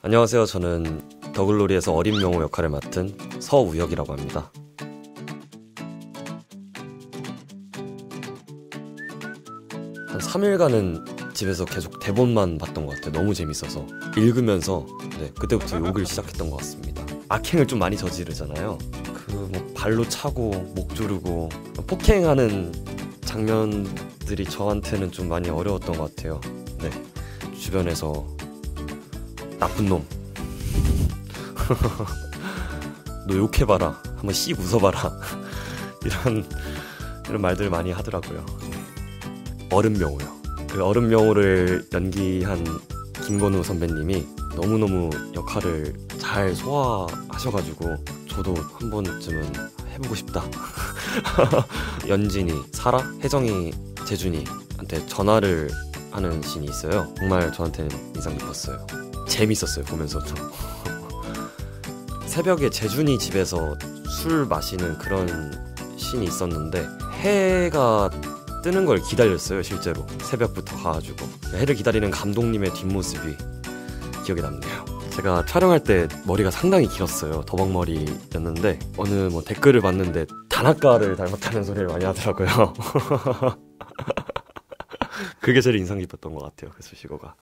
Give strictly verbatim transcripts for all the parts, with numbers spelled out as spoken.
안녕하세요. 저는 더글로리에서 어린 명호 역할을 맡은 서우혁이라고 합니다. 한 삼 일간은 집에서 계속 대본만 봤던 것 같아요. 너무 재밌어서 읽으면서 네, 그때부터 욕을 시작했던 것 같습니다. 악행을 좀 많이 저지르잖아요. 그 뭐 발로 차고 목 조르고 폭행하는 장면들이 저한테는 좀 많이 어려웠던 것 같아요. 네, 주변에서 나쁜 놈 너 욕해봐라, 한번 씩 웃어봐라 이런 이런 말들 많이 하더라고요. 어른 명호요. 그 어른 명호를 연기한 김건우 선배님이 너무너무 역할을 잘 소화하셔가지고 저도 한 번쯤은 해보고 싶다. 연진이, 사라, 혜정이, 재준이한테 전화를 하는 씬이 있어요. 정말 저한테는 인상 깊었어요. 재밌었어요, 보면서 좀. 새벽에 재준이 집에서 술 마시는 그런 씬이 있었는데 해가 뜨는 걸 기다렸어요. 실제로 새벽부터 가가지고 해를 기다리는 감독님의 뒷모습이 기억에 남네요. 제가 촬영할 때 머리가 상당히 길었어요. 더벅머리였는데 어느 뭐 댓글을 봤는데 다나카를 닮았다는 소리를 많이 하더라고요. 그게 제일 인상 깊었던 것 같아요, 그 수식어가.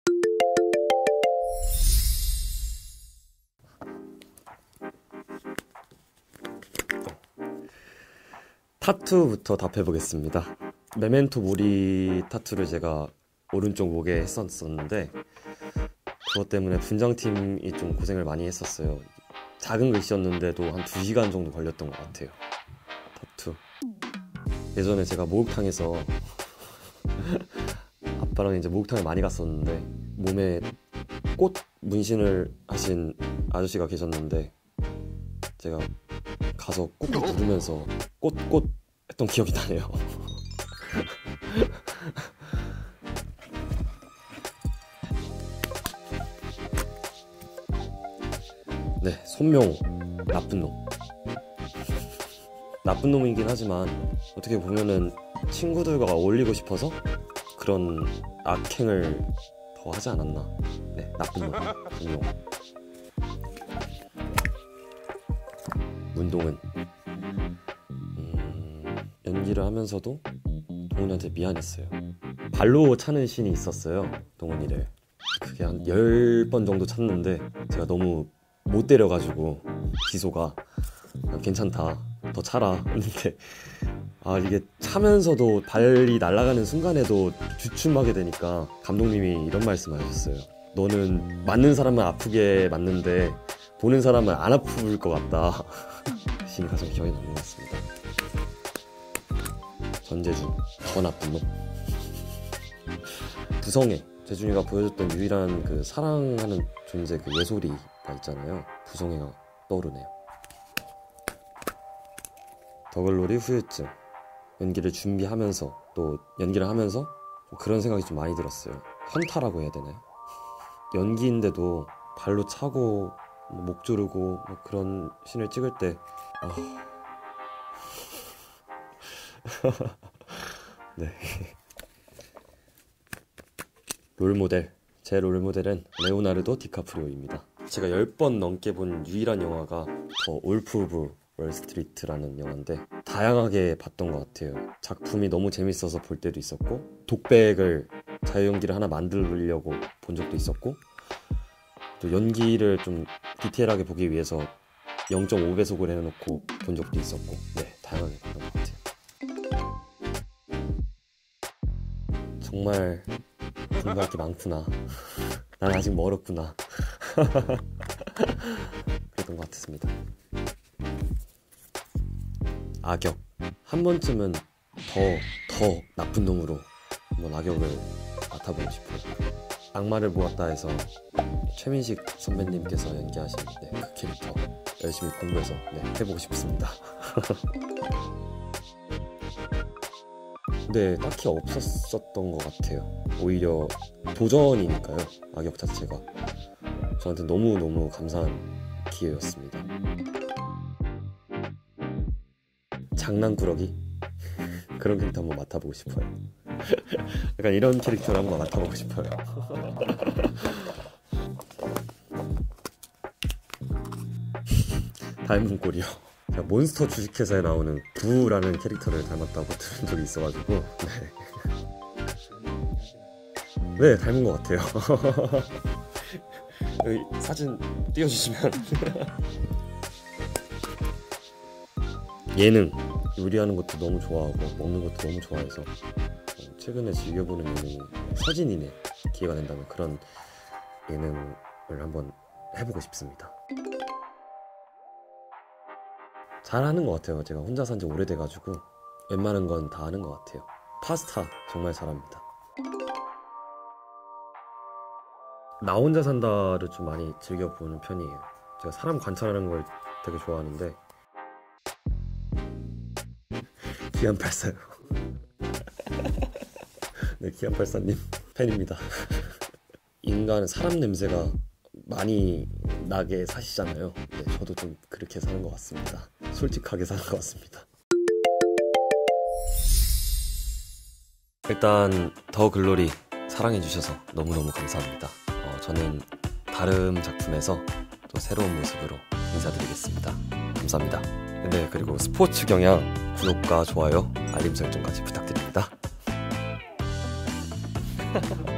타투부터 답해보겠습니다. 메멘토 모리 타투를 제가 오른쪽 목에 했었었는데 그것 때문에 분장팀이 좀 고생을 많이 했었어요. 작은 글씨였는데도 한 두 시간 정도 걸렸던 것 같아요. 타투. 예전에 제가 목욕탕에서 아빠랑 이제 목욕탕에 많이 갔었는데 몸에 꽃 문신을 하신 아저씨가 계셨는데 제가 가서 꾹꾹 누르면서 꽃꽃 했던 기억이 나네요. 네, 손명호, 나쁜 놈. 나쁜 놈이긴 하지만 어떻게 보면은 친구들과 어울리고 싶어서 그런 악행을 더 하지 않았나. 네, 나쁜 놈, 손명호. 문동은 음, 연기를 하면서도 동훈이한테 미안했어요. 발로 차는 씬이 있었어요, 동훈이를. 그게 한 열 번 정도 찼는데 제가 너무 못 때려가지고 기소가 괜찮다, 더 차라 했는데 아 이게 차면서도 발이 날아가는 순간에도 주춤하게 되니까 감독님이 이런 말씀을 하셨어요. 너는 맞는 사람은 아프게 맞는데 보는 사람은 안 아플 것 같다. 씬이 가장 기억에 남는 것 같습니다. 전재준, 더 나쁜 놈. 부성애, 재준이가 보여줬던 유일한 그 사랑하는 존재, 그 예솔이가 있잖아요. 부성애가 떠오르네요. 더글로리 후유증. 연기를 준비하면서 또 연기를 하면서 그런 생각이 좀 많이 들었어요. 현타라고 해야 되나요? 연기인데도 발로 차고 목 조르고 뭐 그런 씬을 찍을 때 아... 네. 롤모델, 제 롤모델은 레오나르도 디카프리오입니다. 제가 열 번 넘게 본 유일한 영화가 더 올프 오브 월스트리트라는 영화인데 다양하게 봤던 것 같아요. 작품이 너무 재밌어서 볼 때도 있었고 독백을 자유연기를 하나 만들려고 본 적도 있었고 또 연기를 좀 디테일하게 보기 위해서 영 점 오 배속을 해놓고 본 적도 있었고 네, 다양하게 봤던 것 같아요. 정말 공부할 게 많구나. 난 아직 멀었구나. 그랬던 것 같습니다. 악역. 한 번쯤은 더, 더 나쁜 놈으로 한번 악역을 맡아보고 싶어요. 악마를 모았다 해서 최민식 선배님께서 연기하신 네, 그 캐릭터 열심히 공부해서 네, 해보고 싶습니다. 근데 딱히 없었었던 것 같아요. 오히려 도전이니까요. 악역 자체가 저한테 너무너무 감사한 기회였습니다. 장난꾸러기? 그런 캐릭터 한번 맡아보고 싶어요. 약간 이런 캐릭터를 한번 맡아보고 싶어요. 닮은 꼴이요. 제가 몬스터 주식회사에 나오는 구라는 캐릭터를 닮았다고 들은 적이 있어가지고 네, 네 닮은 것 같아요. 여기 사진 띄워주시면 예능 요리하는 것도 너무 좋아하고 먹는 것도 너무 좋아해서 최근에 즐겨보는 예능이 서진이네. 기회가 된다면 그런 예능을 한번 해보고 싶습니다. 잘하는 것 같아요. 제가 혼자 산 지 오래돼가지고 웬만한 건 다 하는 것 같아요. 파스타 정말 잘합니다. 나 혼자 산다를 좀 많이 즐겨보는 편이에요. 제가 사람 관찰하는 걸 되게 좋아하는데 기안팔사요. 네, 기안팔사님 팬입니다. 인간은 사람 냄새가 많이 나게 사시잖아요. 네, 저도 좀 그렇게 사는 것 같습니다. 솔직하게 사는 것 같습니다. 일단 더 글로리 사랑해주셔서 너무너무 감사합니다. 어, 저는 다른 작품에서 또 새로운 모습으로 인사드리겠습니다. 감사합니다. 네, 그리고 스포츠 경향 구독과 좋아요, 알림 설정까지 부탁드립니다.